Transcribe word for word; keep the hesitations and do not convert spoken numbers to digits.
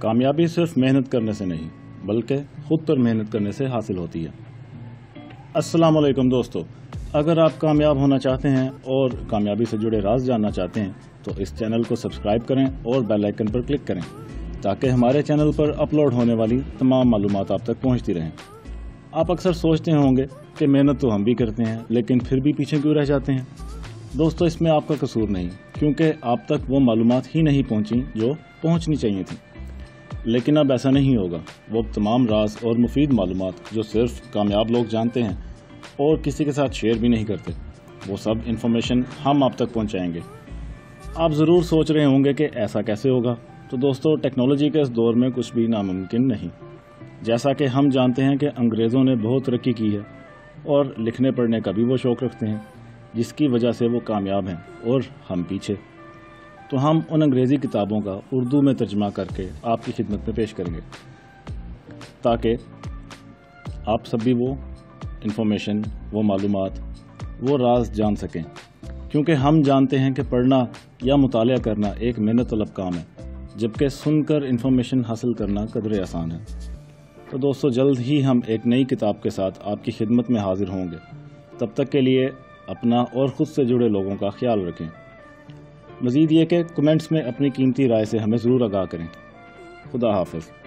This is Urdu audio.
کامیابی صرف محنت کرنے سے نہیں بلکہ خود پر محنت کرنے سے حاصل ہوتی ہے۔ السلام علیکم دوستو، اگر آپ کامیاب ہونا چاہتے ہیں اور کامیابی سے جڑے راز جاننا چاہتے ہیں تو اس چینل کو سبسکرائب کریں اور بیل آئیکن پر کلک کریں تاکہ ہمارے چینل پر اپلوڈ ہونے والی تمام معلومات آپ تک پہنچتی رہیں۔ آپ اکثر سوچتے ہوں گے کہ محنت تو ہم بھی کرتے ہیں لیکن پھر بھی پیچھے کیوں رہ جاتے ہیں؟ دوستو، اس میں آپ کا قصور نہیں، کیونکہ آپ تک وہ معلومات ہی نہیں پہنچیں جو پہنچنی چاہیے تھیں۔ لیکن اب ایسا نہیں ہوگا۔ وہ تمام راز اور مفید معلومات جو صرف کامیاب لوگ جانتے ہیں اور کسی کے ساتھ شیئر بھی نہیں کرتے، وہ سب انفارمیشن ہم آپ تک پہنچائیں گے۔ آپ ضرور سوچ رہے ہوں گے کہ ایسا کیسے ہوگا؟ تو دوستو، ٹیکنالوجی کے اس دور میں کچھ بھی ناممکن نہیں۔ جیسا کہ ہم جانتے ہیں کہ انگریزوں نے بہت ترقی کی ہے اور لکھنے پڑھنے کا بھی وہ شوق رکھتے ہیں، جس کی وجہ سے وہ کامیاب ہیں اور ہم پیچھے۔ تو ہم ان انگریزی کتابوں کا اردو میں ترجمہ کر کے آپ کی خدمت میں پیش کریں گے تاکہ آپ سب بھی وہ انفارمیشن، وہ معلومات، وہ راز جان سکیں، کیونکہ ہم جانتے ہیں کہ پڑھنا یا مطالعہ کرنا ایک محنت طلب کام ہے، جبکہ سن کر انفارمیشن حاصل کرنا قدرے آسان ہے۔ تو دوستو، جلد ہی ہم ایک نئی کتاب کے ساتھ آپ کی خدمت میں حاضر ہوں گے۔ تب تک کے لیے اپنا اور خود سے جڑے لوگوں کا خیال رکھیں۔ مزید یہ کہ کمنٹس میں اپنی قیمتی رائے سے ہمیں ضرور آگاہ کریں۔ خدا حافظ۔